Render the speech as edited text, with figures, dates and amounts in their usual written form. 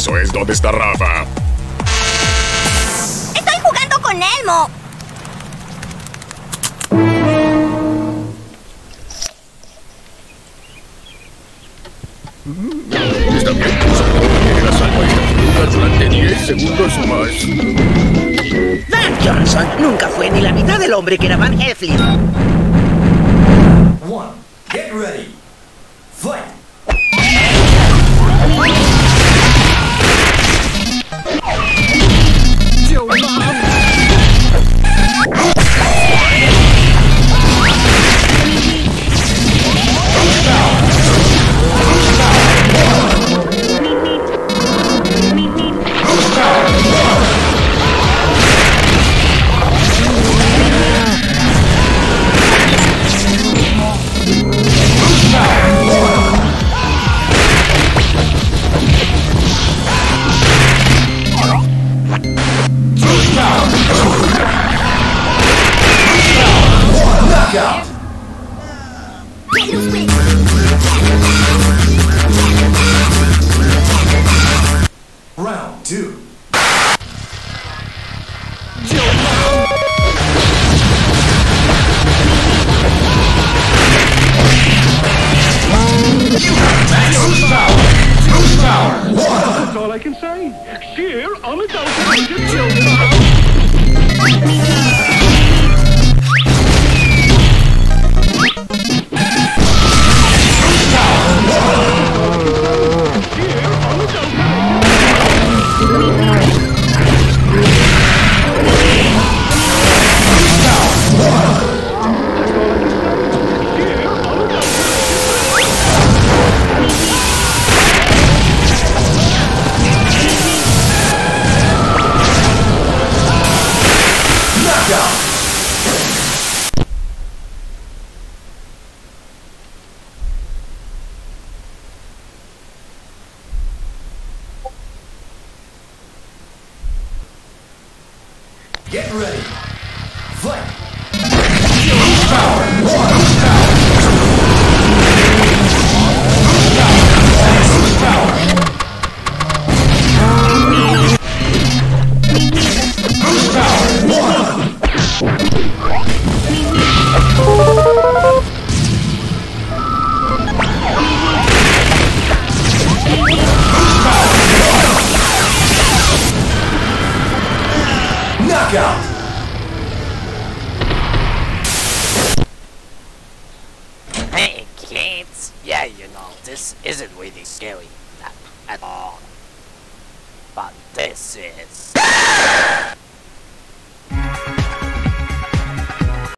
Eso es donde está Rafa. ¡Estoy jugando con Elmo! Está bien, solo tiene las almas estas durante 10 segundos o más. Dan Johnson nunca fue ni la mitad del hombre que era Van Heflin. One, get ready. Fight! Knockout! Round 2. That's all I can say. Sheer, unadulterated children. Get ready. Fight. Knockout! Hey kids, yeah, you know, this isn't really scary at all. But this is...